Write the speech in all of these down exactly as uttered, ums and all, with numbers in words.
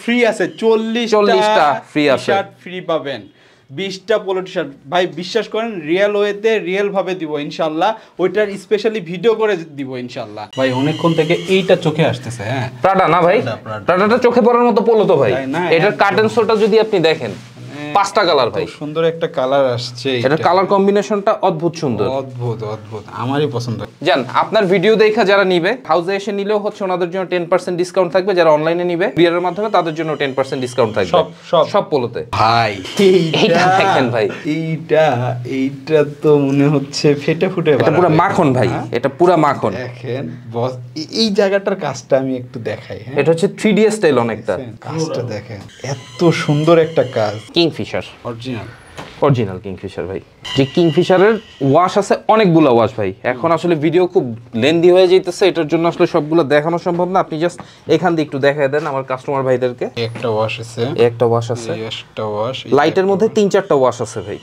Free আছে, চল্লিশ টা ফ্রি আছে, শার্ট ফ্রি পাবেন, বিশটা পোলো টি শার্ট। ভাই বিশ্বাস করেন রিয়েল ওয়েতে রিয়েল ভাবে দিব ইনশাআল্লাহ, ওইটার স্পেশালি ভিডিও করে দিব ইনশাআল্লাহ। ভাই অনেকক্ষণ থেকে এইটা চোখে আসতেছে। হ্যাঁ প্রাডা না ভাই, প্রাডাটা চোখে পড়ার মতো পোলো তো ভাই। এটার কার্টেন সোলটা যদি আপনি দেখেন, পাঁচটা কালার ভাই, সুন্দর একটা কালার আসছে, এটা কালার কম্বিনেশনটা অদ্ভুত সুন্দর, অদ্ভুত অদ্ভুত, আমারই পছন্দ। জান আপনার ভিডিও দেখা যারা নিবে, হাউসে এসে নিলেও হচ্ছে ওনাদের জন্য টেন পার্সেন্ট ডিসকাউন্ট থাকবে, যারা অনলাইনে নিবে কুরিয়ারের মাধ্যমে তাদের জন্য টেন পার্সেন্ট ডিসকাউন্ট থাকবে সব সব সব পোলোতে। ভাই এইটা দেখেন ভাই, এইটা এইটা তো মনে হচ্ছে ফেটে ফুটে, এটা পুরো মাখন ভাই, এটা পুরো মাখন। দেখেন বস, এই জায়গাটার কাজটা আমি একটু দেখাই। হ্যাঁ এটা হচ্ছে থ্রি ডি স্টাইল অনেকটা, কাজটা দেখেন এত সুন্দর একটা কাজ। কিংফিশার অরিজিনাল, অরিজিনাল কিংফিশার ভাই। যে কিংফিশারের ওয়াশ আছে অনেকগুলো ওয়াশ ভাই, এখন আসলে ভিডিও খুব লেন্দি হয়ে যাইতেছে, এটার জন্য আসলে সবগুলো দেখানো সম্ভব না। আপনি জাস্ট এখান দিয়ে একটু দেখায় দেন আমার কাস্টমার ভাইদেরকে। একটা ওয়াশ আছে, একটা ওয়াশ আছে, একটা ওয়াশ, লাইটের মধ্যে তিন চারটা ওয়াশ আছে ভাই।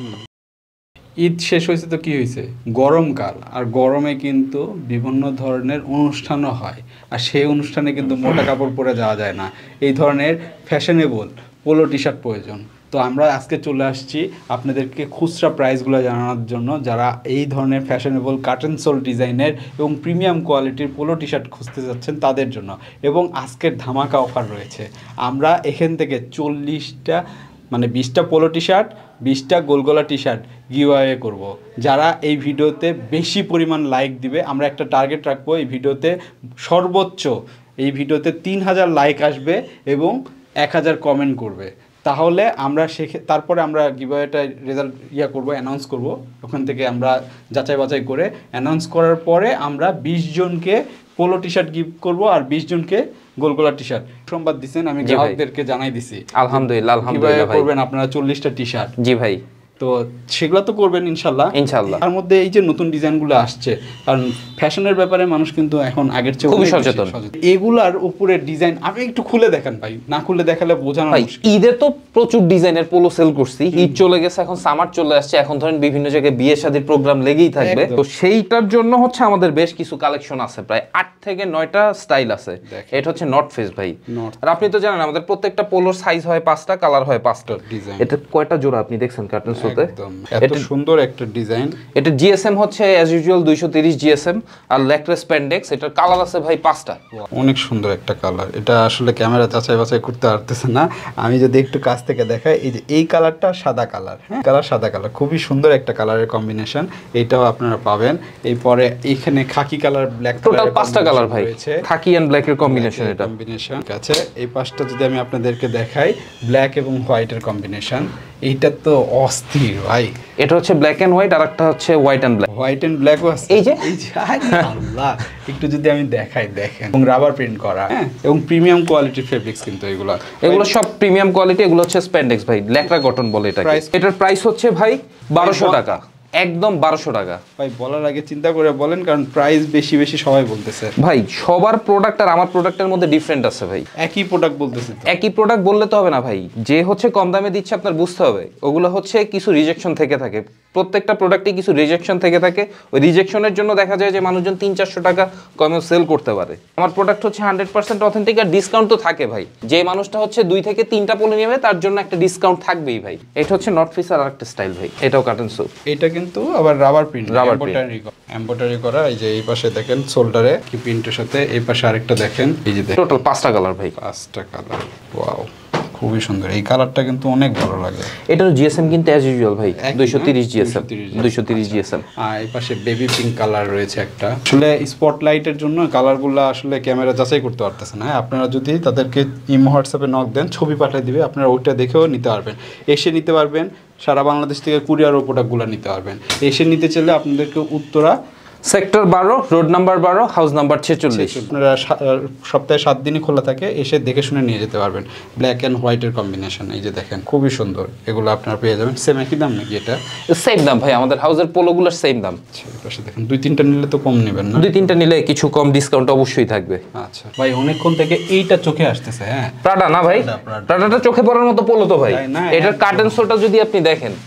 ঈদ শেষ হয়েছে তো কি হয়েছে, গরমকাল, আর গরমে কিন্তু বিভিন্ন ধরনের অনুষ্ঠানও হয়, আর সেই অনুষ্ঠানে কিন্তু মোটা কাপড় পরে যাওয়া যায় না, এই ধরনের ফ্যাশনেবল পোলো টি শার্ট প্রয়োজন। তো আমরা আজকে চলে আসছি আপনাদেরকে খুচরা প্রাইসগুলো জানানোর জন্য, যারা এই ধরনের ফ্যাশনেবল কার্টেন সোল ডিজাইনের এবং প্রিমিয়াম কোয়ালিটির পোলো টি শার্ট খুঁজতে যাচ্ছেন তাদের জন্য। এবং আজকের ধামাকা অফার রয়েছে, আমরা এখান থেকে চল্লিশটা মানে বিশটা পোলো টি শার্ট, বিশটা গোলগলা টি শার্ট গিভঅ্যাওয়ে করব। যারা এই ভিডিওতে বেশি পরিমাণ লাইক দিবে, আমরা একটা টার্গেট রাখবো এই ভিডিওতে সর্বোচ্চ এই ভিডিওতে তিন হাজার লাইক আসবে এবং এক হাজার কমেন্ট করবে, তাহলে আমরা সে তারপরে আমরা গিভঅ্যাওয়েটা রেজাল্ট ইয়া করব, অ্যানাউন্স করব। ওখান থেকে আমরা যাচাই বাছাই করে অ্যানাউন্স করার পরে আমরা বিশ জনকে পোলো টি শার্ট গিফট করবো আর বিশ জনকে গোলগোলা টি শার্ট। সংবাদ দিচ্ছেন, আমি গ্রাহকদেরকে জানাই দিছি। আলহামদুলিল্লাহ, আলহামদুলিল্লাহ ভাই, করবেন আপনারা চল্লিশটা টি শার্ট। জি ভাই, তো সেগুলো তো করবেন ইনশাল্লাহ ইনশাল্লাহ। তার মধ্যে এই যে নতুন ডিজাইনগুলো আসছে, কারণ ফ্যাশনের ব্যাপারে মানুষ কিন্তু এখন আগের চেয়ে খুবই সচেতন। এগুলার উপরে ডিজাইন আপনি একটু খুলে দেখেন ভাই, না খুলে দেখালে বোঝানো মুশকিল। ঈদে তো প্রচুর ডিজাইনের পোলো সেল করছি, ঈদ চলে গেছে, এখন সামার চলে আসছে, এখন ধরেন বিভিন্ন জায়গায় বিয়ে শাদীর প্রোগ্রাম লেগেই থাকবে। তো সেইটার জন্য হচ্ছে আমাদের বেশ কিছু কালেকশন আছে, প্রায় আট থেকে নয়টা স্টাইল আছে। এটা হচ্ছে নর্থ ফেস ভাই, আর আপনি তো জানেন আমাদের প্রত্যেকটা পোলোর সাইজ হয় পাঁচটা, কালার হয় পাঁচটা। এটা কয়টা জোড়া আপনি দেখছেন কার্টন শোতে, এত সুন্দর একটা ডিজাইন। এটা জিএসএম হচ্ছে অ্যাজ ইউজুয়াল দুইশো তিরিশ জিএসএম, আর ল্যাক্রে স্প্যান্ডেক্স। এটার কালার আছে ভাই পাঁচটা, অনেক সুন্দর একটা কালার। এটা আসলে ক্যামেরা যাচাই বাছাই করতে পারতেছে না, আমি যদি একটু কাছ থেকে দেখাই, এই যে এই কালারটা সাদা কালার, হ্যাঁ কালার সাদা কালার, খুবই সুন্দর একটা কালারের কম্বিনেশন, এইটাও আপনারা পাবেন। এরপরে এইখানে খাকি কালার, ব্ল্যাক, টোটাল পাঁচটা কালার ভাই, খাকি এন্ড ব্ল্যাক এর কম্বিনেশন। এটা কম্বিনেশন আছে। এই পাঁচটা যদি আমি আপনাদেরকে দেখাই, ব্ল্যাক এবং হোয়াইটের কম্বিনেশন, এইটা তো অস্থির ভাই। এটা হচ্ছে ব্ল্যাক এন্ড হোয়াইট, আর একটা হচ্ছে white and black, white and ব্ল্যাকও আছে। এই যে এই যে আল্লাহ, একটু যদি আমি দেখাই, দেখেন, এবং রাবার প্রিন্ট করা, হ্যাঁ, এবং প্রিমিয়াম কোয়ালিটির ফেব্রিক্স কিন্তু এগুলো এগুলো সব প্রিমিয়াম কোয়ালিটি। এগুলো হচ্ছে স্প্যান্ডেক্স ভাই, ল্যাক্রা কটন বলে এটা। এটার প্রাইস হচ্ছে ভাই বারোশো টাকা, একদম বারোশো টাকা ভাই। বলার আগে চিন্তা করে বলেন, কারণ প্রাইস বেশি বেশি সবাই বলতেছে ভাই। সবার প্রোডাক্ট আর আমার প্রোডাক্টের মধ্যে ডিফারেন্ট আছে ভাই। একই প্রোডাক্ট বলতেছে, একই প্রোডাক্ট বললে তো হবে না ভাই, যে হচ্ছে কম দামে দিচ্ছে আপনার বুঝতে হবে ওগুলো হচ্ছে কিছু রিজেকশন থেকে থাকে, প্রত্যেকটা প্রোডাক্টে কিছু রিজেকশন থেকে থাকে। ওই রিজেকশনের জন্য দেখা যায় যে মানুষজন তিন চারশো টাকা কমে সেল করতে পারে। আমার প্রোডাক্ট হচ্ছে হান্ড্রেড পার্সেন্ট অথেন্টিক, আর ডিসকাউন্ট তো থাকে ভাই। যে মানুষটা হচ্ছে দুই থেকে তিনটা পোলো নেবে তার জন্য একটা ডিসকাউন্ট থাকবেই ভাই। এটা হচ্ছে নর্থ ফেস আর একটা স্টাইল ভাই, এটাও কার্টন সোল। এটা কিন্তু আবার rubber print, rubber embroidery embroidery করা। এই যে এই পাশে দেখেন শোল্ডারে কি প্রিন্টের সাথে, এই পাশে আরেকটা দেখেন, এই যে টোটাল পাঁচটা কালার ভাই, পাঁচটা কালার। ওয়াও, খুবই সুন্দর। এই কালারটা কিন্তু অনেক ভালো লাগে। এটার জিএসএম কিন্তু অ্যাজ ইউজুয়াল ভাই দুইশো তিরিশ জিএসএম, দুইশো তিরিশ জিএসএম। আর এই পাশে বেবি পিঙ্ক কালার রয়েছে একটা। আসলে স্পটলাইটের জন্য কালারগুলো আসলে ক্যামেরা যাচাই করতে পারতেছে না। আপনারা যদি তাদেরকে ইমো হোয়াটসঅ্যাপে নক দেন, ছবি পাঠিয়ে দিবে, আপনারা ওইটা দেখেও নিতে পারবেন, এসে নিতে পারবেন। সারা বাংলাদেশ থেকে কুরিয়ারও প্রোডাক্টগুলো নিতে পারবেন। এসে নিতে চাইলে আপনাদেরকে উত্তরা সেক্টর বারো, রোড নাম্বার বারো, হাউস নাম্বার ছেচল্লিশ। আপনারা সপ্তাহে সাত দিনই খোলা থাকে, এসে দেখে শুনে নিয়ে যেতে পারবেন। ব্ল্যাক অ্যান্ড হোয়াইটের কম্বিনেশন, এই যে দেখেন, খুবই সুন্দর। এগুলো আপনারা পেয়ে যাবেন। সেম একই দাম নাকি? এটা সেম দাম ভাই, আমাদের হাউসের পোলোগুলোর সেম দাম। পাশে দেখেন, দুই তিনটা নিলে তো কম নেবেন না? দুই তিনটা নিলে কিছু কম ডিসকাউন্ট অবশ্যই থাকবে। আচ্ছা ভাই, অনেকক্ষণ থেকে এইটা চোখে আসতেছে। হ্যাঁ, প্রাডা না ভাই, প্রাডাটা চোখে পড়ার মতো পোলো তো ভাই। এটার কার্টেন সোলটা যদি আপনি দেখেন,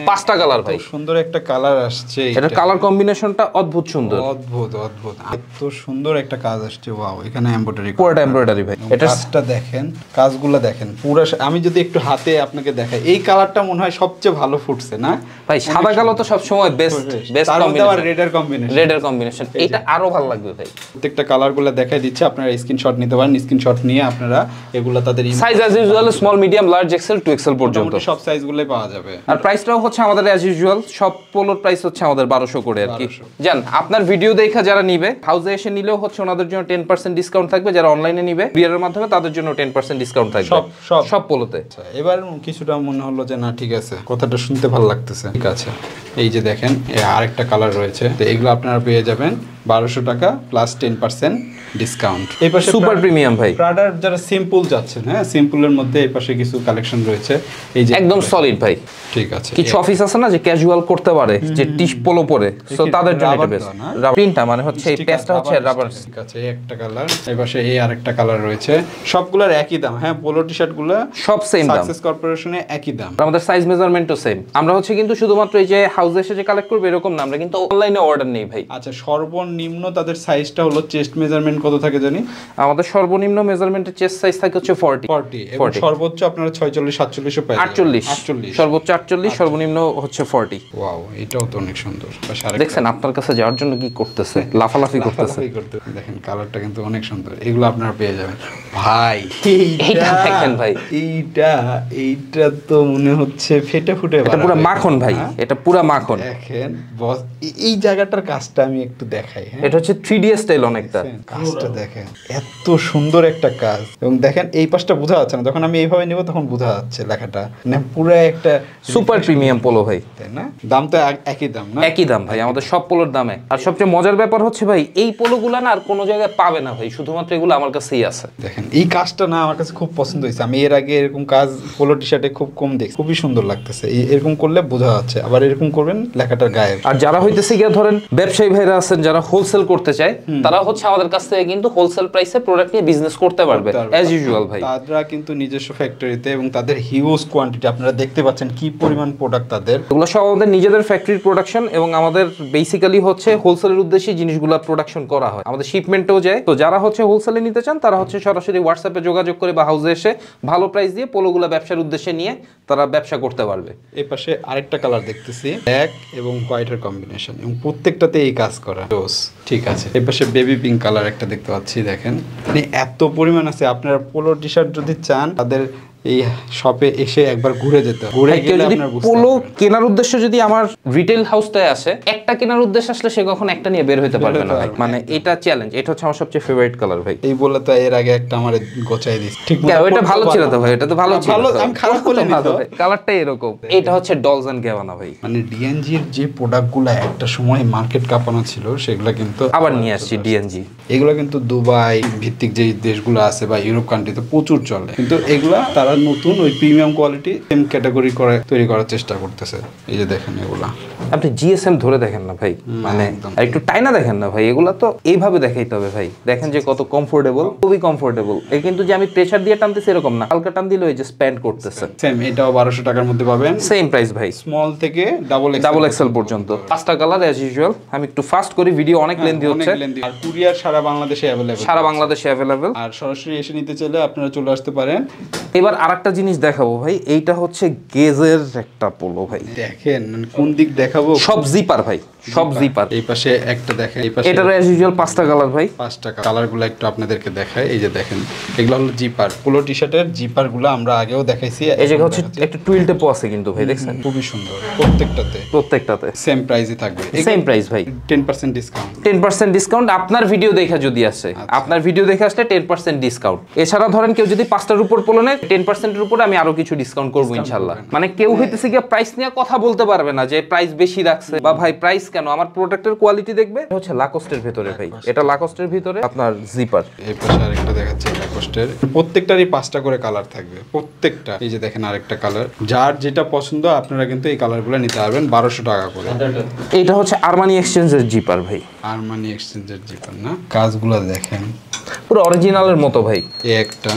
পাঁচটা কালার ভাই, সুন্দর একটা কালার আসছে, এটা কালার কম্বিনেশনটা অদ্ভুত সুন্দর, অদ্ভুত অদ্ভুত এত সুন্দর একটা কাজ আসছে। ওয়াও, এখানে এমব্রয়ডারি, পুরোটা এমব্রয়ডারি ভাই। এটা কাজটা দেখেন, কাজগুলো দেখেন পুরো। আমি যদি একটু হাতে আপনাকে দেখাই, এই কালারটা মনে হয় সবচেয়ে ভালো ফুটছে না ভাই? সাদা কালো তো সব সময় বেস্ট বেস্ট কম্বিনেশন, রেড এর কম্বিনেশন, রেড এর কম্বিনেশন, এটা আরো ভালো লাগবে ভাই। প্রত্যেকটা কালারগুলো দেখাই দিচ্ছে, আপনারা স্ক্রিনশট নিতে পারেন। স্ক্রিনশট নিয়ে আপনারা এগুলো তাদের size as usual small medium large XL two XL পর্যন্ত সব সাইজগুলোই পাওয়া যাবে। আর প্রাইসটাও হচ্ছে আমাদের অ্যাজ ইউজুয়াল সব পোলোর প্রাইস হচ্ছে আমাদের বারোশো করে আর কি। জান আপনার ভিডিও দেখা যারা নিবে, হাউসে এসে নিলেও হচ্ছে ওনাদের জন্য টেন পার্সেন্ট ডিসকাউন্ট থাকবে, যারা অনলাইনে নিবে কুরিয়ারের মাধ্যমে তাদের জন্য টেন পার্সেন্ট ডিসকাউন্ট থাকবে সব সব সব পোলোতে। এবার কিছুটা মনে হলো যে না ঠিক আছে, কথাটা শুনতে ভালো লাগতেছে। ঠিক আছে, এই যে দেখেন আরেকটা কালার রয়েছে, তো এগুলো আপনারা পেয়ে যাবেন বারোশো টাকা প্লাস টেন পার্সেন্ট ডিসকাউন্ট। এই পাশে সুপার প্রিমিয়াম ভাই, প্রাডার যারা সিম্পল যাচ্ছেন, হ্যাঁ সিম্পলের মধ্যে এই পাশে কিছু কালেকশন রয়েছে, এই যে একদম সলিড ভাই। ঠিক আছে, কিছু অফিস আছে না যে ক্যাজুয়াল করতে পারে, যে টিশ পোলো পরে, সো তাদের জন্য এটা বেস্ট। প্রিন্টটা মানে হচ্ছে এই পেজটা হচ্ছে রাবার। ঠিক আছে, এই একটা কালার, এই পাশে এই আরেকটা কালার রয়েছে, সবগুলোর একই দাম। হ্যাঁ, পোলো টি-শার্ট গুলো সব সেম দাম, সাকসেস কর্পোরেশনে একই দাম। আমাদের সাইজ মেজারমেন্টও সেম। আমরা হচ্ছে কিন্তু শুধুমাত্র এই যে হাউসে এসে যে কালেক্ট করবে এরকম না, আমরা কিন্তু অনলাইনে অর্ডার নেই ভাই। আচ্ছা, সর্বনিম্ন তাদের সাইজটা হলো চেস্ট মেজারমেন্ট কত থাকে জানি? আমাদের সর্বনিম্ন মেজারমেন্টের চেস্ট সাইজ থাকে হচ্ছে ফর্টি ফর্টি, এবং সর্বোচ্চ আপনারা ছয়চল্লিশ সাতচল্লিশ ও পাবেন। আটচল্লিশ আটচল্লিশ সর্বোচ্চ আটচল্লিশ, সর্বনিম্ন হচ্ছে ফর্টি। ওয়াও, এটাও তো অনেক সুন্দর। দেখছেন আপনার কাছে যাওয়ার জন্য কি করতেছে, লাফালাফি করতেছে। দেখেন কালারটা কিন্তু অনেক সুন্দর, এগুলো আপনারা পেয়ে যাবেন ভাই। এইটা দেখেন ভাই, এইটা এইটা তো মনে হচ্ছে ফেটে ফুটে, এটা পুরো মাখন ভাই, এটা পুরো মাখন। দেখেন বস, এই জায়গাটার কাজটা আমি একটু দেখাই। হ্যাঁ, এটা হচ্ছে থ্রি ডি স্টাইল অনেকটা, কাজটা দেখেন এত সুন্দর একটা কাজ। এবং দেখেন এই পাশটা বোঝা যাচ্ছে না, যখন আমি এইভাবে নিব তখন বোঝা যাচ্ছে লেখাটা, মানে পুরো একটা সুপার প্রিমিয়াম পোলো ভাই। তাই না? দাম তো একই দাম না? একই দাম ভাই, আমাদের সব পোলোর দামে। আর সবচেয়ে মজার ব্যাপার হচ্ছে ভাই, এই পোলোগুলো না আর কোনো জায়গায় পাবে না ভাই, শুধুমাত্র এগুলো আমার কাছেই আছে। দেখেন এই কাজটা না আমার কাছে খুব পছন্দ হয়েছে। আমি এর আগে এরকম কাজ পোলো টি শার্টে খুব কম দেখি, খুবই সুন্দর লাগতেছে। এরকম করলে বোঝা যাচ্ছে, আবার এরকম করবেন লেখাটার গায়ে। আর যারা হইতেছে গিয়ে ধরেন ব্যবসায়ী ভাইরা আছেন যারা হোলসেল করতে চায়, তারা হচ্ছে আমাদের কাছ থেকে কিন্তু হোলসেল প্রাইসে প্রোডাক্ট নিয়ে বিজনেস করতে পারবে অ্যাজ ইউজুয়াল ভাই। তারা কিন্তু নিজস্ব ফ্যাক্টরিতে, এবং তাদের হিউজ কোয়ান্টিটি, আপনারা দেখতে পাচ্ছেন কি পরিমাণ প্রোডাক্ট তাদের। এগুলো সব আমাদের নিজেদের ফ্যাক্টরির প্রোডাকশন, এবং আমাদের বেসিক্যালি হচ্ছে হোলসেলের উদ্দেশ্যে জিনিসগুলো প্রোডাকশন করা হয়, আমাদের শিপমেন্টও যায়। তো যারা হচ্ছে হোলসেলে নিতে চান তারা হচ্ছে সরাসরি হোয়াটসঅ্যাপে যোগাযোগ করে বা হাউসে এসে ভালো প্রাইস দিয়ে পোলোগুলো ব্যবসার উদ্দেশ্যে নিয়ে তারা ব্যবসা করতে পারবে। এই পাশে আরেকটা কালার দেখতেছি, ব্ল্যাক এবং হোয়াইটের কম্বিনেশন, এবং প্রত্যেকটাতে এই কাজ করা। ঠিক আছে, এই পাশে বেবি পিঙ্ক কালার একটা দেখতে পাচ্ছি। দেখেন মানে এত পরিমাণ আছে। আপনারা পোলো টি শার্ট যদি চান, তাদের এই শপে এসে একবার ঘুরে যেতে হবে। ঘুরে গেলে আপনারা বুঝতে পোলো কেনার উদ্দেশ্য যদি আমার রিটেল হাউসটায় আসে, একটা কেনার উদ্দেশ্য আসলে সে কখন একটা নিয়ে বের হতে পারবে না ভাই। মানে এটা চ্যালেঞ্জ। এটা হচ্ছে আমার সবচেয়ে ফেভারিট কালার ভাই। এই বলে তো এর আগে একটা আমার গোছাই দিস। ঠিক না, ওটা ভালো ছিল তো ভাই, এটা তো ভালো ছিল। ভালো, আমি খারাপ বলি না তো। কালারটা এরকম। এটা হচ্ছে ডলস এন্ড গ্যাবানা ভাই। মানে ডিএনজি এর যে প্রোডাক্টগুলো একটা সময় মার্কেট কাঁপানো ছিল, সেগুলো কিন্তু আবার নিয়ে আসছি ডিএনজি। এগুলো কিন্তু দুবাই ভিত্তিক যে দেশগুলো আছে বা ইউরোপ কান্ট্রিতে প্রচুর চলে, কিন্তু এগুলা তারা নতুন ওই প্রিমিয়াম কোয়ালিটি সেম ক্যাটাগরি করে তৈরি করার চেষ্টা করতেছে। এই যে দেখেন এগুলা, আপনি জিএসএম ধরে দেখেন না ভাই, মানে একটু টাইনা দেখেন না ভাই, এগুলা তো এইভাবে দেখাইতে হবে ভাই। দেখেন যে কত কমফোর্টেবল, খুবই কমফোর্টেবল। এই কিন্তু যে আমি প্রেসার দিয়ে টানতেছি এরকম না, হালকা টান দিলে ওই যে স্প্যান্ড করতেছে। সেম এটাও বারোশো টাকার মধ্যে পাবেন, সেম প্রাইস ভাই, স্মল থেকে ডাবল ডাবল এক্সেল পর্যন্ত। পাঁচটা কালার অ্যাজ ইউজুয়াল। আমি একটু ফাস্ট করি, ভিডিও অনেক লেন্দি হচ্ছে। আর কুরিয়ার সারা বাংলাদেশে अवेलेबल, সারা বাংলাদেশে अवेलेबल। আর সরাসরি এসে নিতে চাইলে আপনারা চলে আসতে পারেন। এবার আরেকটা জিনিস দেখাবো ভাই, এইটা হচ্ছে গেজের একটা পোলো ভাই। দেখেন কোন দিক দেখাবো, সব জিপার ভাই, সব জিপার। এই পাশে একটা দেখেন, এই পাশে এটার অ্যাজ ইউজুয়াল পাঁচটা কালার ভাই। পাঁচটা কালারগুলো একটু আপনাদেরকে দেখাই। এই যে দেখেন, এগুলো হলো জিপার, পোলো টি শার্টের জিপারগুলো আমরা আগেও দেখাইছি। এই যে হচ্ছে একটা টুইল টেপও আছে কিন্তু ভাই, দেখছেন খুবই সুন্দর। প্রত্যেকটাতে প্রত্যেকটাতে সেম প্রাইসই থাকবে, সেম প্রাইস ভাই। Ten percent discount, ten percent discount আপনার ভিডিও দেখে যদি আসে, আপনার ভিডিও দেখে আসলে টেন পার্সেন্ট ডিসকাউন্ট। এছাড়া ধরেন কেউ যদি পাঁচটার উপর পোলো নেয়, টেন পার্সেন্টের উপরে আমি আরো কিছু ডিসকাউন্ট করবো ইনশাল্লাহ। মানে কেউ হইতেছে গিয়ে প্রাইস নিয়ে কথা বলতে পারবে না যে প্রাইস বেশি রাখছে বা ভাই প্রাইস কেন। আমার প্রোডাক্টের কোয়ালিটি দেখবে। এটা হচ্ছে লাকোস্টের ভিতরে ভাই, এটা লাকোস্টের ভিতরে আপনার জিপার। এই পাশে আরেকটা দেখাচ্ছে লাকোস্টের, প্রত্যেকটারই পাঁচটা করে কালার থাকবে প্রত্যেকটা। এই যে দেখেন আরেকটা কালার, যার যেটা পছন্দ আপনারা কিন্তু এই কালারগুলো নিতে পারবেন বারোশো টাকা করে। এটা হচ্ছে আরমানি এক্সচেঞ্জের জিপার ভাই, আরমানি এক্সচেঞ্জের জিপার না। কাজগুলো দেখেন পুরো অরিজিনালের মতো ভাই। এই একটা,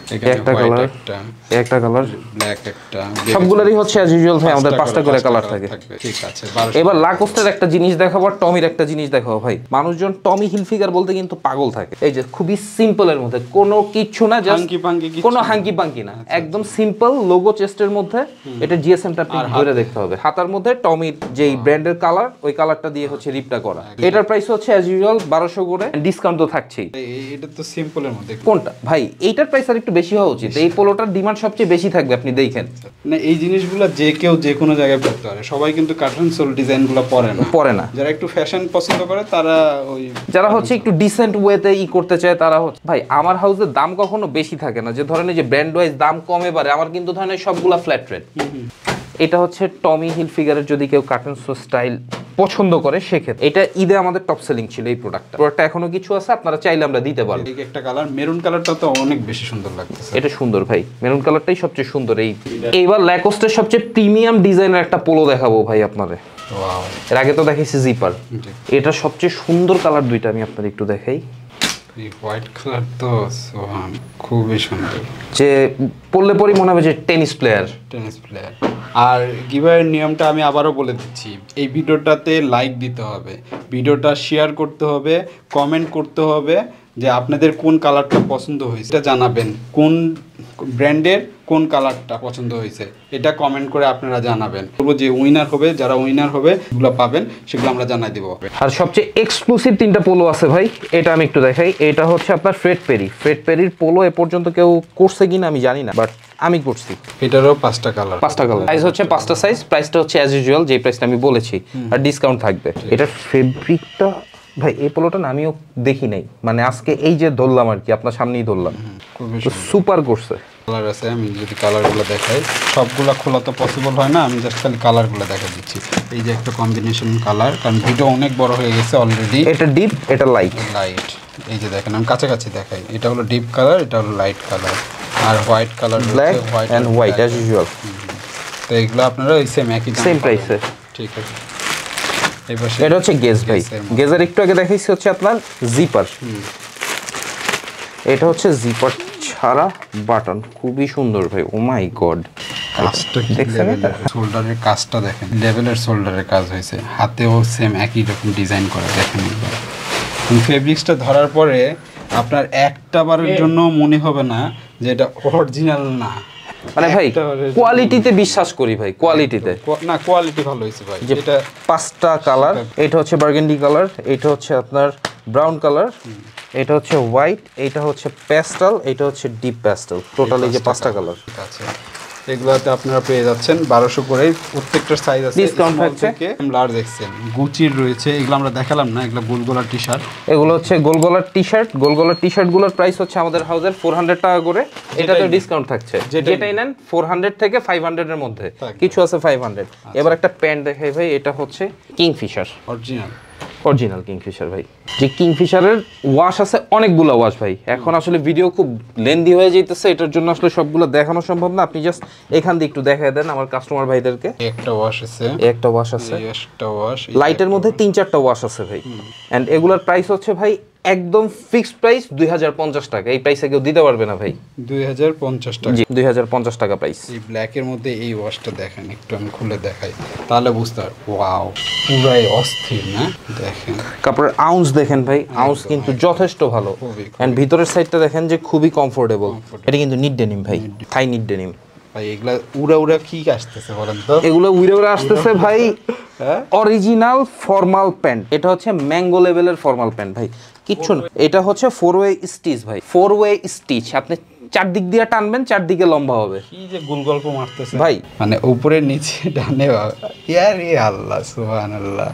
একটা কালার, একটা একটা কালার, ব্ল্যাক একটা, সবগুলোরই হচ্ছে অ্যাজ ইউজুয়াল ভাই আমাদের পাঁচটা করে কালার থাকে। ঠিক আছে। এবার লাকোস্টের একটা জিনিস দেখাবো আর টমির একটা জিনিস দেখাবো ভাই। মানুষজন টমি হিলফিগার বলতে কিন্তু পাগল থাকে। এই যে খুবই সিম্পলের মধ্যে, কোনো কিচ্ছু না, জাস্ট হাঙ্কি পাঙ্কি কিছু কোনো হাঙ্কি পাঙ্কি না, একদম সিম্পল লোগো চেস্টের মধ্যে। এটা জিএসএমটা আপনি ধরে দেখতে হবে। হাতার মধ্যে টমির যেই ব্র্যান্ডের কালার, ওই কালারটা দিয়ে হচ্ছে রিপটা করা। এটার প্রাইস হচ্ছে অ্যাজ ইউজুয়াল বারোশো করে, ডিসকাউন্ট তো থাকছেই। এটা তো সিম্পলের মধ্যে কোনটা ভাই? এইটার প্রাইস আর একটু বেশি হওয়া উচিত। এই পোলোটার ডিমান্ড সবচেয়ে বেশি থাকবে, আপনি দেখেন না। এই জিনিসগুলো যে কেউ যে কোনো জায়গায় পড়তে পারে, সবাই কিন্তু কার্টুন সোল ডিজাইনগুলো পরে না পরে না যারা একটু ফ্যাশন পছন্দ করে তারা, ওই যারা হচ্ছে একটু ডিসেন্ট ওয়েতে ই করতে চায় তারা হচ্ছে। ভাই আমার হাউসের দাম কখনো বেশি থাকে না, যে ধরনের যে ব্র্যান্ড ওয়াইজ দাম কমে পারে, আমার কিন্তু ধরনের সবগুলা ফ্ল্যাট রেট। এটা হচ্ছে টমি হিলফিগারের, যদি কেউ কার্টুন শো স্টাইল পছন্দ করে সেক্ষেত্রে এটা ঈদে আমাদের টপ সেলিং ছিল। এই প্রোডাক্টটা প্রোডাক্টটা এখনো কিছু আছে, আপনারা চাইলে আমরা দিতে পারবো। এই একটা কালার মেরুন কালারটা তো অনেক বেশি সুন্দর লাগতেছে। এটা সুন্দর ভাই, মেরুন কালারটাই সবচেয়ে সুন্দর। এই এইবার ল্যাকোস্টের সবচেয়ে প্রিমিয়াম ডিজাইনের একটা পোলো দেখাবো ভাই আপনাদের। ওয়াও, এর আগে তো দেখাইছি জিপার, এটা সবচেয়ে সুন্দর কালার দুইটা আমি আপনাদের একটু দেখাই। এই হোয়াইট কালার তো সোহান খুবই সুন্দর, যে পরলে পরই মনে হবে যে টেনিস প্লেয়ার টেনিস প্লেয়ার। আর গিভঅ্যাওয়ের নিয়মটা আমি আবারও বলে দিচ্ছি, এই ভিডিওটাতে লাইক দিতে হবে, ভিডিওটা শেয়ার করতে হবে, কমেন্ট করতে হবে যে আপনাদের কোন কালারটা পছন্দ হয়েছে, এটা জানাবেন কোন ব্র্যান্ডের কোন কালারটা পছন্দ হয়েছে, এটা কমেন্ট করে আপনারা জানাবেন। বলবো যে উইনার হবে, যারা উইনার হবে এগুলো পাবেন, সেগুলো আমরা জানাই দেবো। আর সবচেয়ে এক্সক্লুসিভ তিনটা পোলো আছে ভাই, এটা আমি একটু দেখাই। এটা হচ্ছে আপনার ফ্রেড পেরি, ফ্রেড পেরির পোলো এ পর্যন্ত কেউ করছে কিনা আমি জানি না, বাট আমি করছি। এটারও পাঁচটা কালার, পাঁচটা কালার, সাইজ হচ্ছে পাঁচটা সাইজ, প্রাইসটা হচ্ছে অ্যাজ ইউজুয়াল যে প্রাইসটা আমি বলেছি, আর ডিসকাউন্ট থাকবে। এটার ফেব্রিকটা ভাই, এই পোলোটা না আমিও দেখি নাই, মানে আজকে এই যে ধরলাম আর কি, আপনার সামনেই ধরলাম, সুপার করছে। কালার আছে, আমি যদি কালারগুলো দেখাই, সবগুলো খোলা তো পসিবল হয় না, আমি জাস্ট খালি কালারগুলো দেখা দিচ্ছি। এই যে একটা কম্বিনেশন কালার, কারণ ভিডিও অনেক বড় হয়ে গেছে অলরেডি। এটা ডিপ, এটা লাইট। লাইট, এই যে দেখেন আমি কাছাকাছি দেখাই, এটা হলো ডিপ কালার, এটা হলো লাইট কালার, আর white colour, black and white as usual. তো এগুলো আপনারা ওই সেম একই দাম, সেম প্রাইসে। ঠিক আছে। এটা হচ্ছে গেজ ভাই, গেজের একটু আগে দেখাইছি হচ্ছে আপনার জিপার। এটা হচ্ছে জিপার ছাড়া বাটন, খুবই সুন্দর ভাই। ও মাই গড, কাজটা কি লেভেলের, শোল্ডারের কাজটা দেখেন, লেভেলের শোল্ডারের কাজ হয়েছে, হাতেও সেম একই রকম ডিজাইন করা দেখেন। ফেব্রিক্সটা ধরার পরে আপনার একটা বারের জন্য মনে হবে না যে এটা অরিজিনাল না, মানে ভাই কোয়ালিটিতে বিশ্বাস করি ভাই, কোয়ালিটিতে না, কোয়ালিটি ভালো হয়েছে ভাই। এটা পাঁচটা কালার, এটা হচ্ছে বার্গেন্ডি কালার, এটা হচ্ছে আপনার ব্রাউন কালার, এটা হচ্ছে হোয়াইট, এটা হচ্ছে প্যাস্টেল, এটা হচ্ছে ডিপ প্যাস্টেল, টোটাল এই যে পাঁচটা কালার আছে। এগুলাতে আপনারা পেয়ে যাচ্ছেন বারোশো করে, প্রত্যেকটার সাইজ আছে, ডিসকাউন্ট থাকছে। লার্জ এক্সেল গুচির রয়েছে, এগুলো আমরা দেখালাম না, এগুলো গোলগলার টি শার্ট। এগুলো হচ্ছে গোলগলার টি শার্ট, গোলগলার টি শার্টগুলোর প্রাইস হচ্ছে আমাদের হাউসের ফোর হান্ড্রেড টাকা করে, এটাতে ডিসকাউন্ট থাকছে। যেটাই নেন ফোর হান্ড্রেড থেকে ফাইভ হান্ড্রেড এর মধ্যে, কিছু আছে ফাইভ হান্ড্রেড। এবার একটা প্যান্ট দেখাই ভাই, এটা হচ্ছে কিংফিশার অরিজিনাল, অরিজিনাল কিংফিশার ভাই। যে কিংফিশারের ওয়াশ আছে অনেকগুলো ওয়াশ ভাই, এখন আসলে ভিডিও খুব লেন্দি হয়ে যাইতেছে, এটার জন্য আসলে সবগুলো দেখানো সম্ভব না। আপনি জাস্ট এখান দিয়ে একটু দেখায় দেন আমার কাস্টমার ভাইদেরকে। একটা ওয়াশ আছে, একটা ওয়াশ আছে, একটা ওয়াশ, লাইটের মধ্যে তিন চারটা ওয়াশ আছে ভাই। এন্ড এগুলোর প্রাইস হচ্ছে ভাই একদম ফিক্সড প্রাইস দুই হাজার পঞ্চাশ টাকা। এই প্রাইসে কেউ দিতে পারবে না ভাই। দুই হাজার পঞ্চাশ টাকা, জি দুই হাজার পঞ্চাশ টাকা প্রাইস। এই ব্ল্যাকের মধ্যে এই ওয়াশটা দেখেন, একটু আমি খুলে দেখাই তাহলে বুঝতে পারবেন। ওয়াও, পুরাই অস্থির না, দেখেন কাপড়ের আউন্স দেখেন ভাই, আউন্স কিন্তু যথেষ্ট ভালো। এন্ড ভিতরের সাইডটা দেখেন যে খুবই কমফোর্টেবল। এটা কিন্তু নিট ডেনিম ভাই, থাই নিট ডেনিম ভাই। এগুলা উড়া উড়া কি আসতেছে বলেন তো? এগুলো উড়ে উড়ে আসতেছে ভাই অরিজিনাল ফর্মাল প্যান্ট। এটা হচ্ছে ম্যাঙ্গো লেভেলের ফর্মাল প্যান্ট ভাই, কিচ্ছু না। এটা হচ্ছে ফোর ওয়ে স্টিচ ভাই, ফোর ওয়ে স্টিচ। আপনি চারদিক দিয়ে টানবেন, চারদিকে লম্বা হবে। কি যে গোল গল্প মারতেছে ভাই, মানে উপরে নিচে ডানে ইয়ারে আল্লাহ সুবহানাল্লাহ,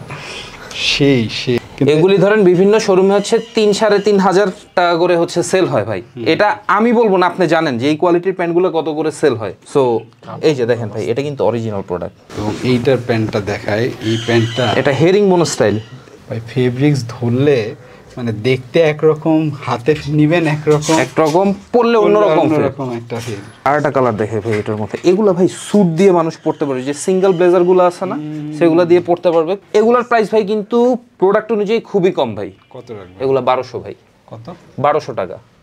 সেই সেই। এগুলি ধরেন বিভিন্ন শোরুমে হচ্ছে তিন সাড়ে তিন হাজার টাকা করে হচ্ছে সেল হয় ভাই। এটা আমি বলবো না, আপনি জানেন যে এই কোয়ালিটির প্যান্টগুলো কত করে সেল হয়। সো এই যে দেখেন ভাই, এটা কিন্তু অরিজিনাল প্রোডাক্ট। এবং এইটার প্যান্টটা দেখায়, এই প্যান্টটা এটা হেরিং বোন স্টাইল ভাই। ফেব্রিক্স ধরলে মানে দেখতে একরকম, হাতে নিবেন একরকম, একরকম পরলে অন্যরকম অন্যরকম একটা ফিল। আর একটা কালার দেখে ভাই এটার মধ্যে, এগুলো ভাই স্যুট দিয়ে মানুষ পরতে পারবে, যে সিঙ্গেল ব্লেজার গুলো আছে না সেগুলো দিয়ে পরতে পারবে। এগুলোর প্রাইস ভাই কিন্তু প্রোডাক্ট অনুযায়ী খুবই কম ভাই। কত রাখবে? এগুলো বারোশো ভাই। কত? বারোশো টাকা।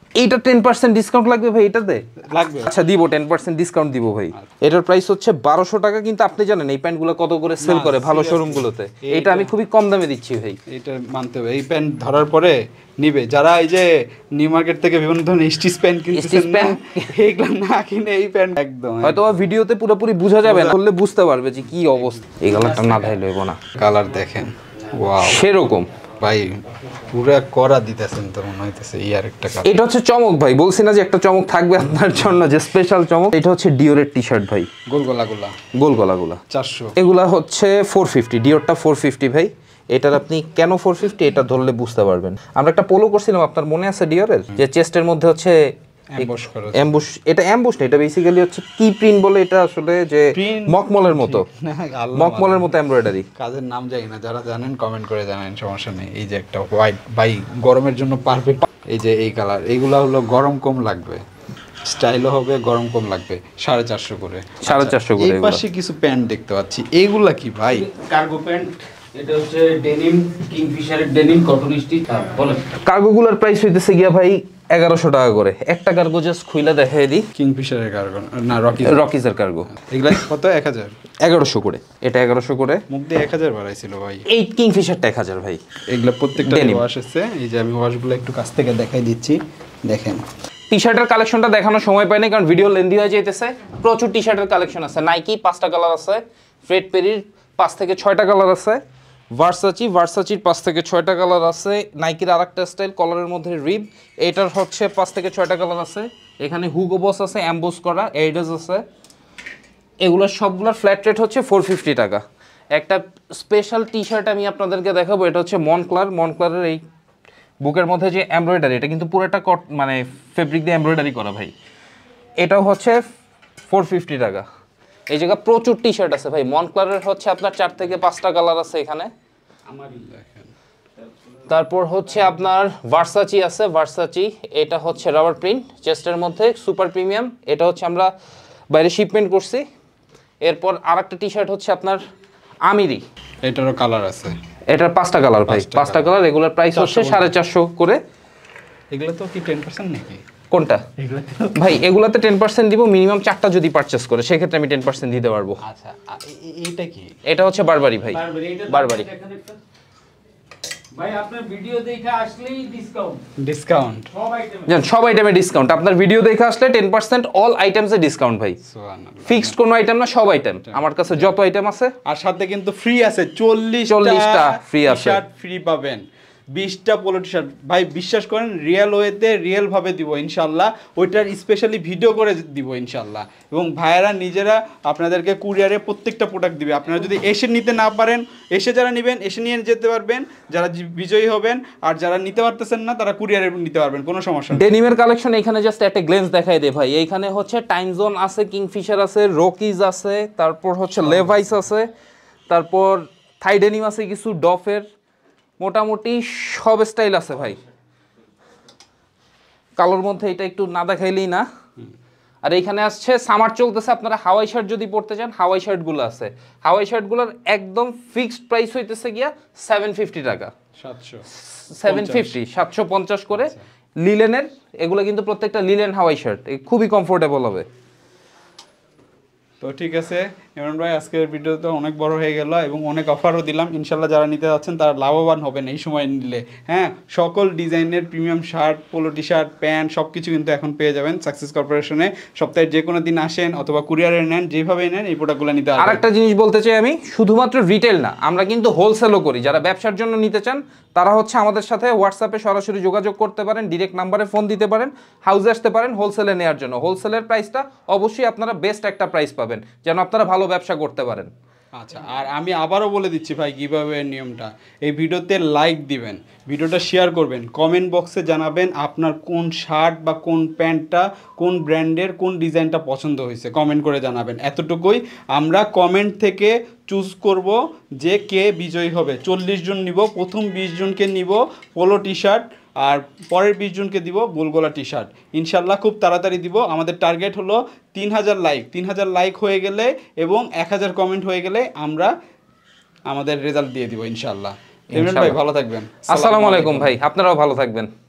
এইটা টেন পার্সেন্ট ডিসকাউন্ট লাগবে ভাই এটাতে? লাগবে। আচ্ছা দিব, টেন পার্সেন্ট ডিসকাউন্ট দিব ভাই। এটার প্রাইস হচ্ছে বারোশো টাকা, কিন্তু আপনি জানেন এই প্যান্টগুলো কত করে সেল করে ভালো শোরুমগুলোতে, এটা আমি খুবই কম দামে দিচ্ছি ভাই। এটা মানতে হবে, এই প্যান্ট ধরার পরে নিবে যারা এই যে নিউ মার্কেট থেকে বিভিন্ন ধরনের স্টিচ প্যান্ট কিনতেছেন না, এইগুলো না কিনে এই প্যান্ট একদম হয়তো ভিডিওতে পুরোপুরি বোঝা যাবে না, বললে বুঝতে পারবে যে কি অবস্থা। এই কালারটা না ভাই লইব না, কালার দেখেন ওয়াও সেরকম ভাই পুরো করা দিতেছেন তো মনে হইতেছে এই আরেকটা কালার। এটা হচ্ছে চমক ভাই, বলছি না যে একটা চমক থাকবে আপনার জন্য, যে স্পেশাল চমক। এটা হচ্ছে ডিওরের টি শার্ট ভাই, গোল গলাগুলা গোল গলাগুলা চারশো, এগুলা হচ্ছে ফোর ফিফটি, ডিওরটা ফোর ফিফটি ভাই। এটার আপনি কেন ফোর ফিফটি এটা ধরলে বুঝতে পারবেন। আমরা একটা পোলো করছিলাম, আপনার মনে আছে ডিওরের, যে চেস্টের মধ্যে হচ্ছে অ্যাম্বুশ, এটা অ্যাম্বুশ না, এটা বেসিক্যালি হচ্ছে কি প্রিন্ট বলে, এটা আসলে যে মকমলের মতো, মকমলের মতো এমব্রয়ডারি। কাজের নাম জানি না, যারা জানেন কমেন্ট করে জানেন, সমস্যা নেই। এই যে একটা হোয়াইট বাই গরমের জন্য পারফেক্ট, এই যে এই কালার, এইগুলা হলো গরম কম লাগবে, স্টাইলও হবে, গরম কম লাগবে, সাড়ে চারশো করে, সাড়ে চারশো করে। এই পাশে কিছু প্যান্ট দেখতে পাচ্ছি, এইগুলা কি ভাই? কার্গো প্যান্ট, এটা হচ্ছে ডেনিম, কিংফিশারের ডেনিম কটন স্টিচ। বলেন কার্গোগুলোর প্রাইস হইতেছে গিয়া ভাই এগারোশো টাকা করে। একটা কার্গো জাস্ট খুইলা দেখাই দিই, কিংফিশারের কার্গো না রকি রকিজের কার্গো, এগুলা কত? এক হাজার এগারোশো করে, এটা এগারোশো করে, মুখ দিয়ে এক হাজার বাড়াইছিল ভাই। এই কিংফিশারটা এক হাজার ভাই। এগুলা প্রত্যেকটা ওয়াশ আছে, এই যে আমি ওয়াশগুলো একটু কাছ থেকে দেখাই দিচ্ছি, দেখেন। টি শার্টের কালেকশনটা দেখানোর সময় পাইনি কারণ ভিডিও লেন্দি হয়ে যাইতেছে। প্রচুর টি শার্টের কালেকশন আছে, নাইকি পাঁচটা কালার আছে, ফ্রেড পেরির পাঁচ থেকে ছয়টা কালার আছে, ভার্সাচি ভার্সাচির পাঁচ থেকে ছয়টা কালার আছে, নাইকির আর একটা স্টাইল কলারের মধ্যে রিব, এটার হচ্ছে পাঁচ থেকে ছয়টা কালার আছে, এখানে হুগো বস আছে, অ্যাম্বোস করা, এডিডাস আছে। এগুলোর সবগুলোর ফ্ল্যাট রেট হচ্ছে ফোর ফিফটি টাকা। একটা স্পেশাল টি শার্ট আমি আপনাদেরকে দেখাবো, এটা হচ্ছে মনক্লার, মনক্লারের এই বুকের মধ্যে যে এমব্রয়ডারি, এটা কিন্তু পুরোটা কট মানে ফেব্রিক দিয়ে এমব্রয়ডারি করা ভাই। এটাও হচ্ছে ফোর ফিফটি টাকা। এই জায়গায় প্রচুর টি শার্ট আছে ভাই, মনক্লারের হচ্ছে আপনার চার থেকে পাঁচটা কালার আছে এখানে। তারপর হচ্ছে আপনার ভার্সাচি আছে, ভার্সাচি এটা হচ্ছে রাবার প্রিন্ট চেস্টের মধ্যে, সুপার প্রিমিয়াম, এটা হচ্ছে আমরা বাইরে শিপমেন্ট করছি। এরপর আরেকটা টি শার্ট হচ্ছে আপনার আমিরি, এটারও কালার আছে, এটার পাঁচটা কালার ভাই, পাঁচটা কালার, এগুলোর প্রাইস হচ্ছে সাড়ে চারশো করে। এগুলো তো কি টেন পার্সেন্ট নাকি? কোনটা ভাই? এগুলাতে টেন পার্সেন্ট দিব, মিনিমাম চারটা যদি পারচেস করে, সেক্ষেত্রে আমি টেন পার্সেন্ট দিতে পারবো। আচ্ছা, এইটা কি? এটা হচ্ছে বারবারি ভাই, বারবারি ভাই আপনার ভিডিও দেখে আসলেই ডিসকাউন্ট, ডিসকাউন্ট সব আইটেমে, জান সব আইটেমে ডিসকাউন্ট। আপনার ভিডিও দেখে আসলে টেন পার্সেন্ট অল আইটেমসে ডিসকাউন্ট ভাই, ফিক্সড কোনো আইটেম না, সব আইটেম আমার কাছে যত আইটেম আছে। আর সাথে কিন্তু ফ্রি আছে, চল্লিশ চল্লিশটা ফ্রি আছে, ফ্রি পাবেন, বিশটা পোলো টি শার্ট ভাই, বিশ্বাস করেন রিয়েল ওয়েতে রিয়েল ভাবে দিব ইনশাল্লাহ, ওইটার স্পেশালি ভিডিও করে দিব ইনশাল্লাহ। এবং ভাইয়েরা নিজেরা আপনাদেরকে কুরিয়ারে প্রত্যেকটা প্রোডাক্ট দিবে, আপনারা যদি এসে নিতে না পারেন, এসে যারা নেবেন এসে নিয়ে যেতে পারবেন, যারা বিজয়ী হবেন, আর যারা নিতে পারতেছেন না তারা কুরিয়ারে নিতে পারবেন, কোনো সমস্যা নেই। ডেনিমের কালেকশন এখানে জাস্ট একটা গ্লেন্স দেখাই দে ভাই, এইখানে হচ্ছে টাইম জোন আছে, কিংফিশার আছে, রকিজ আছে, তারপর হচ্ছে লেভাইস আছে, তারপর থাই ডেনিম আছে কিছু, ডফের, মোটামুটি সব স্টাইল আছে ভাই। কালোর মধ্যে এটা একটু না দেখাইলেই না। আর এইখানে আসছে সামার চলতেছে, আপনারা হাওয়াই শার্ট যদি পড়তে চান, হাওয়াই শার্টগুলো আছে, হাওয়াই শার্টগুলোর একদম ফিক্সড প্রাইস হইতেছে গিয়া সেভেন ফিফটি টাকা, সাতশো সেভেন ফিফটি সাতশো পঞ্চাশ করে। লিলেনের এগুলো কিন্তু প্রত্যেকটা লিলেন হাওয়াই শার্ট, খুবই কমফোর্টেবল হবে। তো ঠিক আছে ইমরান ভাই, আজকের ভিডিও তো অনেক বড় হয়ে গেল এবং অনেক অফারও দিলাম, ইনশাল্লাহ যারা নিতে যাচ্ছেন তারা লাভবান হবেন এই সময় নিলে। হ্যাঁ, সকল ডিজাইনের premium shirt, polo T shirt, pant সব কিছু কিন্তু এখন পেয়ে যাবেন সাকসেস কর্পোরেশনে। সপ্তাহের যে কোনো দিন আসেন অথবা কুরিয়ারে নেন, যেভাবে নেন এই প্রোডাক্টগুলো নিতে হবে। আর একটা জিনিস বলতে চাই আমি, শুধুমাত্র রিটেল না, আমরা কিন্তু হোলসেলও করি। যারা ব্যবসার জন্য নিতে চান তারা হচ্ছে আমাদের সাথে হোয়াটসঅ্যাপে সরাসরি যোগাযোগ করতে পারেন, ডিরেক্ট নাম্বারে ফোন দিতে পারেন, হাউসে আসতে পারেন হোলসেলে নেওয়ার জন্য। হোলসেলের প্রাইসটা অবশ্যই আপনারা বেস্ট একটা প্রাইস পাবেন, যেন আপনারা ভালো ব্যবসা করতে পারেন। আচ্ছা, আর আমি আবারও বলে দিচ্ছি ভাই গিভঅ্যাওয়ের নিয়মটা, এই ভিডিওতে লাইক দিবেন, ভিডিওটা শেয়ার করবেন, কমেন্ট বক্সে জানাবেন আপনার কোন শার্ট বা কোন প্যান্টটা, কোন ব্র্যান্ডের কোন ডিজাইনটা পছন্দ হয়েছে, কমেন্ট করে জানাবেন। এতটুকুই, আমরা কমেন্ট থেকে চুজ করব যে কে বিজয়ী হবে। চল্লিশ জন নিব, প্রথম বিশ জনকে নিব পোলো টি শার্ট, আর পরের বিশ জনকে দিব গোলগোলা টি শার্ট। ইনশাল্লাহ খুব তাড়াতাড়ি দিব। আমাদের টার্গেট হলো তিন হাজার লাইক, তিন হাজার লাইক হয়ে গেলে এবং এক হাজার কমেন্ট হয়ে গেলে আমরা আমাদের রেজাল্ট দিয়ে দিব ইনশাল্লাহ। ইমরান ভাই ভালো থাকবেন। আসসালামু আলাইকুম ভাই, আপনারাও ভালো থাকবেন।